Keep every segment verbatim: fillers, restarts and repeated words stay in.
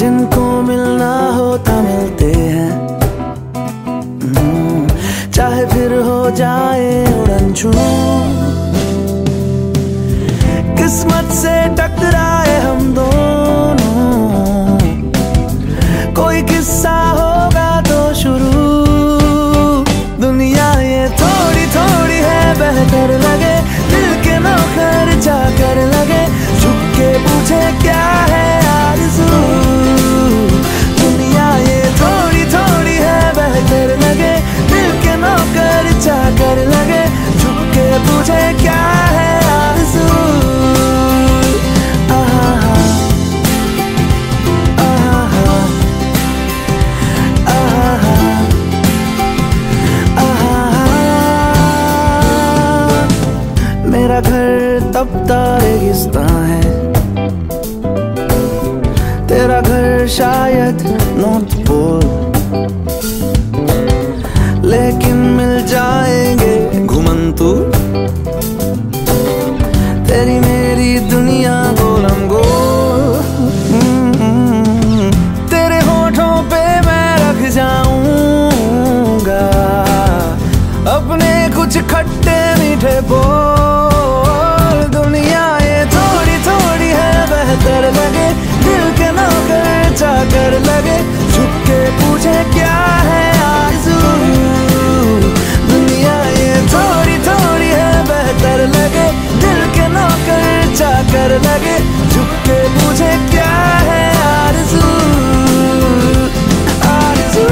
जिनको मिलना होता मिलते हैं, चाहे फिर हो जाए उड़न छूं। किस्मत से टकराए हम दोनों, कोई किस्सा होगा तो शुरू। दुनिया ये थोड़ी थोड़ी है बेहतर लगे, दिल के नौकर जाकर लगे, झुक के पूछे क्या है आरज़ू। दुनिया ये थोड़ी थोड़ी है बेहतर लगे, दिल के नौकर जाकर लगे, झुक के पूछे क्या है आरज़ू। मेरा घर तपता रेगिस्तान है, तेरा घर शायद नॉर्थ पोल, लेकिन मिल जाएंगे घुमंतू। तेरी मेरी दुनिया गोलम गोल, तेरे होठों पे मैं रख जाऊंगा अपने कुछ खट्टे मीठे बोल। लगे दिल के नौकर जाकर लगे, झुक के पूछे क्या है आरज़ू। दुनिया ये थोड़ी थोड़ी है बेहतर लगे, दिल के नौकर जाकर लगे, झुक के पूछे क्या है आरज़ू। आरज़ू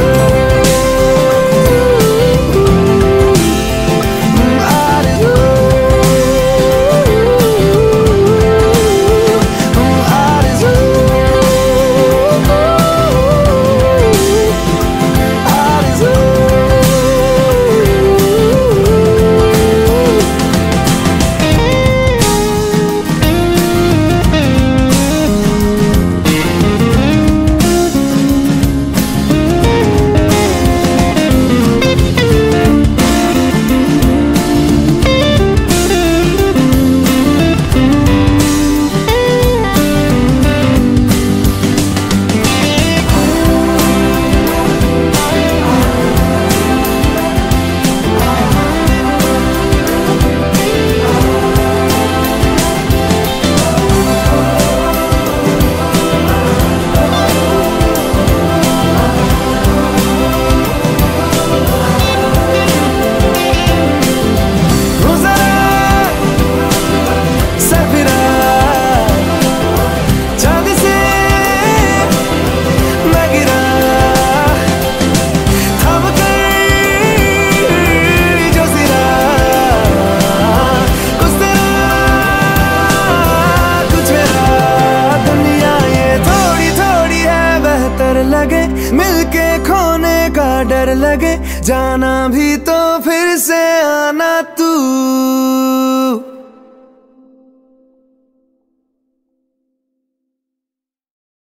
लगे, मिलके खोने का डर लगे, जाना भी तो